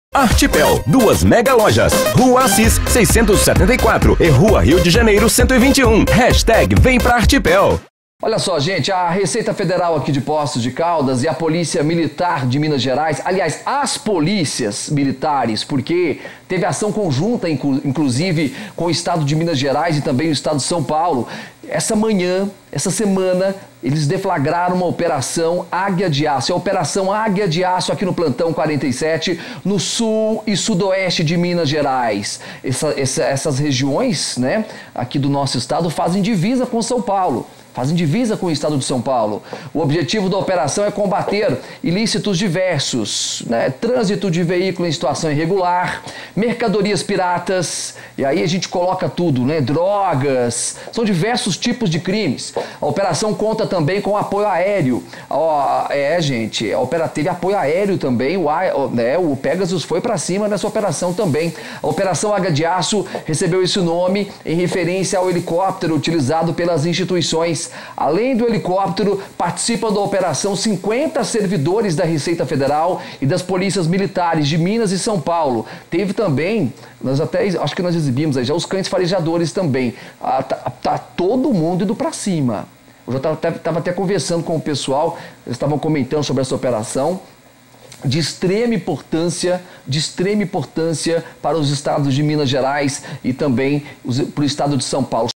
Artipel, duas mega lojas, Rua Assis 674 e Rua Rio de Janeiro 121. Hashtag vem pra Artipel. Olha só, gente, a Receita Federal aqui de Poços de Caldas e a Polícia Militar de Minas Gerais, aliás, as polícias militares, porque teve ação conjunta, inclusive, com o estado de Minas Gerais e também o estado de São Paulo. Essa semana, eles deflagraram uma operação Águia de Aço. É a Operação Águia de Aço aqui no Plantão 47, no sul e sudoeste de Minas Gerais. Essas regiões, né, aqui do nosso estado fazem divisa com São Paulo. Fazem divisa com o estado de São Paulo. O objetivo da operação é combater ilícitos diversos, né? Trânsito de veículo em situação irregular, mercadorias piratas, e aí a gente coloca tudo, né? Drogas, são diversos tipos de crimes. A operação conta também com apoio aéreo. Gente, teve apoio aéreo também, o Pegasus foi para cima nessa operação também. A Operação Águia de Aço recebeu esse nome em referência ao helicóptero utilizado pelas instituições. Além do helicóptero, participam da operação 50 servidores da Receita Federal e das polícias militares de Minas e São Paulo. Teve também, acho que nós exibimos aí já os cães farejadores também. Tá todo mundo indo para cima. Eu já estava até conversando com o pessoal, eles estavam comentando sobre essa operação de extrema importância para os estados de Minas Gerais e também para o estado de São Paulo.